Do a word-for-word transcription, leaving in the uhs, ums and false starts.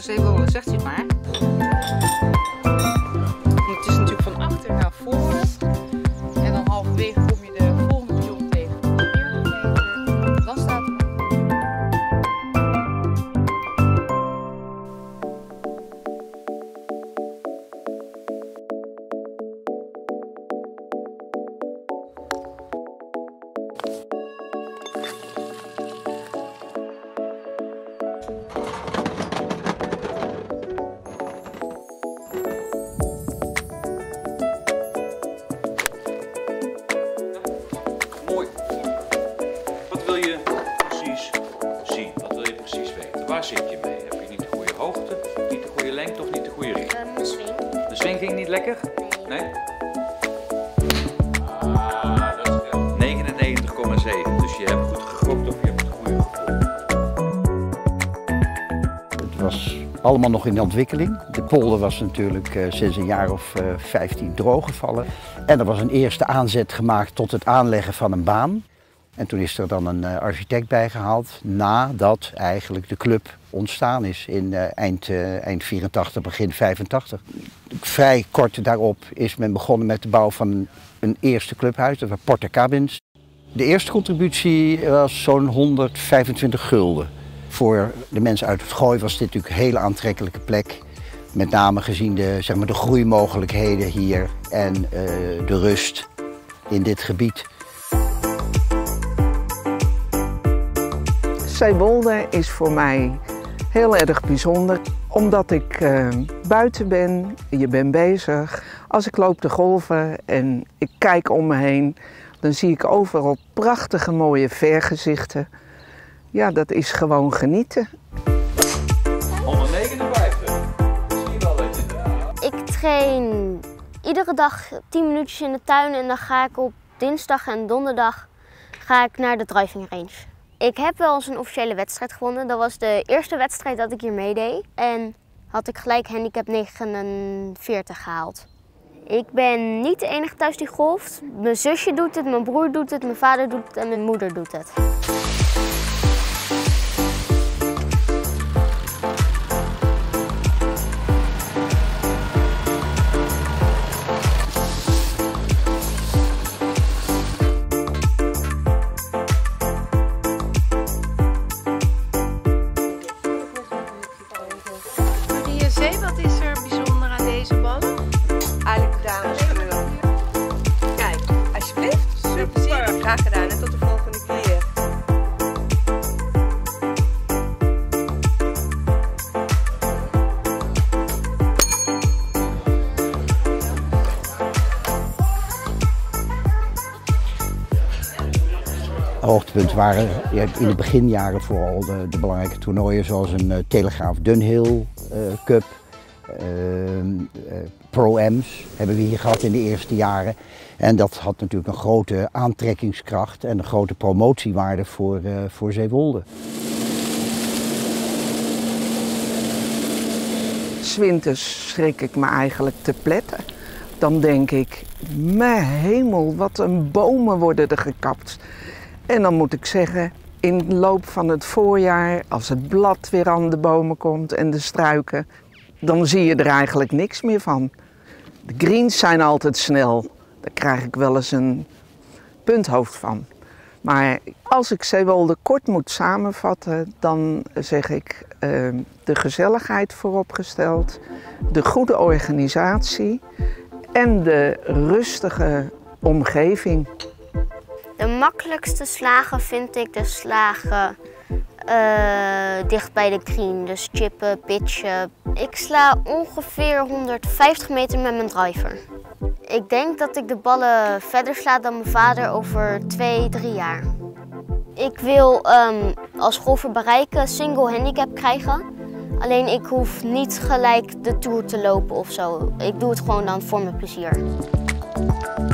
Zeewolde, zegt u het maar. Het is natuurlijk van achter naar voren. En dan halverwege kom je de volgende pion tegen. Dan staat er... Mooi. Wat wil je precies zien? Wat wil je precies weten? Waar zit je mee? Heb je niet de goede hoogte, niet de goede lengte of niet de goede richting? Uh, mijn swing. De swing ging niet lekker? Nee. Nee? Ah, dat scheelt. negenennegentig komma zeven. Dus je hebt goed gegokt of je hebt het goede gevoel. Het was allemaal nog in de ontwikkeling. De polder was natuurlijk uh, sinds een jaar of uh, vijftien drooggevallen. En er was een eerste aanzet gemaakt tot het aanleggen van een baan. En toen is er dan een uh, architect bijgehaald nadat eigenlijk de club ontstaan is in uh, eind, uh, eind vierentachtig, begin vijfentachtig. Vrij kort daarop is men begonnen met de bouw van een eerste clubhuis, dat was Porter Cabins. De eerste contributie was zo'n honderdvijfentwintig gulden. Voor de mensen uit het Gooi was dit natuurlijk een hele aantrekkelijke plek. Met name gezien de, zeg maar, de groeimogelijkheden hier en uh, de rust in dit gebied. Zeewolde is voor mij heel erg bijzonder, omdat ik uh, buiten ben, je bent bezig. Als ik loop de golven en ik kijk om me heen, dan zie ik overal prachtige mooie vergezichten. Ja, dat is gewoon genieten. honderdnegenenvijftig. Zie je wel dat je er... Ik train iedere dag tien minuutjes in de tuin en dan ga ik op dinsdag en donderdag ga ik naar de driving range. Ik heb wel eens een officiële wedstrijd gewonnen. Dat was de eerste wedstrijd dat ik hier meedeed. En had ik gelijk handicap negenenveertig gehaald. Ik ben niet de enige thuis die golft. Mijn zusje doet het, mijn broer doet het, mijn vader doet het en mijn moeder doet het. Zee, wat is er bijzonder aan deze ballen? Eigenlijk dameskleur. Kijk, alsjeblieft. Super plezier. Graag gedaan en tot de volgende keer. Hoogtepunten waren in de beginjaren vooral de, de belangrijke toernooien zoals een uh, Telegraaf Dunhill uh, Cup, uh, uh, Pro-Ams hebben we hier gehad in de eerste jaren. En dat had natuurlijk een grote aantrekkingskracht en een grote promotiewaarde voor, uh, voor Zeewolde. 'S Winters schrik ik me eigenlijk te pletten. Dan denk ik, mijn hemel, wat een bomen worden er gekapt. En dan moet ik zeggen, in de loop van het voorjaar, als het blad weer aan de bomen komt en de struiken, dan zie je er eigenlijk niks meer van. De greens zijn altijd snel, daar krijg ik wel eens een punthoofd van. Maar als ik Zeewolde kort moet samenvatten, dan zeg ik uh, de gezelligheid vooropgesteld, de goede organisatie en de rustige omgeving. De makkelijkste slagen vind ik de slagen uh, dicht bij de green, dus chippen, pitchen. Ik sla ongeveer honderdvijftig meter met mijn driver. Ik denk dat ik de ballen verder sla dan mijn vader over twee, drie jaar. Ik wil um, als golfer bereiken single handicap krijgen. Alleen ik hoef niet gelijk de Tour te lopen of zo. Ik doe het gewoon dan voor mijn plezier.